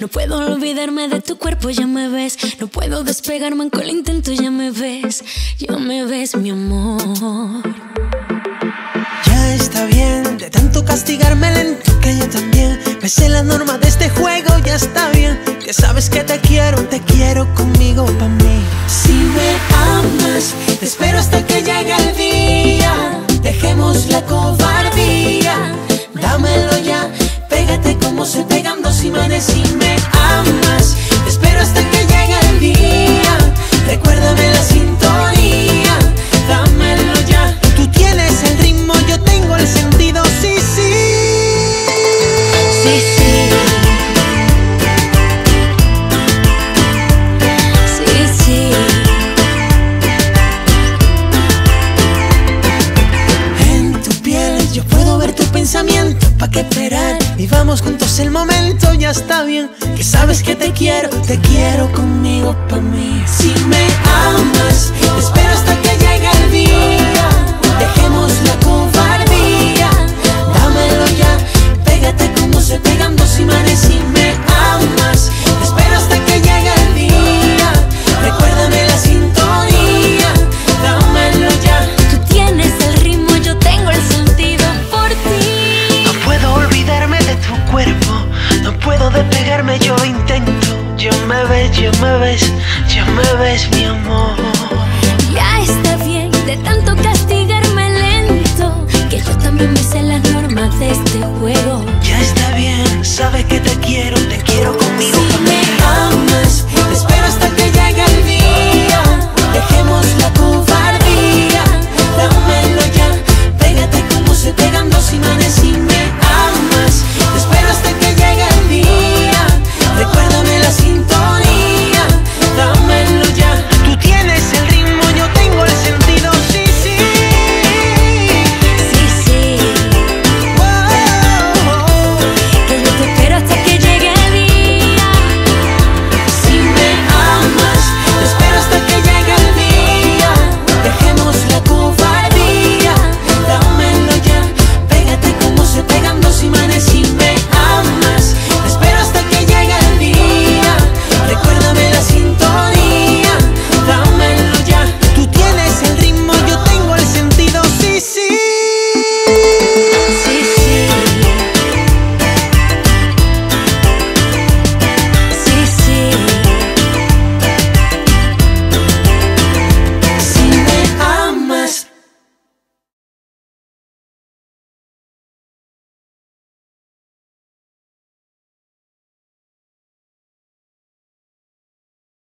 No puedo olvidarme de tu cuerpo, ya me ves. No puedo despegarme aunque lo intento, ya me ves. Ya me ves, mi amor. Ya está bien de tanto castigarme lento, que yo también me sé la norma de este juego. Ya está bien, que sabes que te quiero conmigo pa' mí. Si me amas, te espero hasta que llegue el día. Dejemos la cobardía, dámelo ya. Pégate como se pegan dos imanes. Si me amas, te espero hasta que llegue el día. Recuérdame la sintonía, dámelo ya. Tú tienes el ritmo, yo tengo el sentido, sí, sí. Sí, sí. Sí, sí. En tu piel yo puedo ver tu pensamiento. ¿Pa' qué esperar? Vivamos juntos el momento, ya está bien. Que sabes que te quiero conmigo pa' mí. Si me amas, te espero hasta que llegue el día. Dejemos la cobardía, dámelo ya. Pégate como se pegan dos imanes. Si me amas, te espero hasta que llegue el día. Recuérdame la sintonía, dámelo ya. Tú tienes el ritmo, yo tengo el sentido por ti. No puedo olvidarme de tu cuerpo, no puedo despegarme, yo lo intento. Ya me ves, ya me ves, ya me ves, mi amor. Ya está bien de tanto castigarme lento, que yo también me sé las normas de este juego. Ya está bien, sabes que te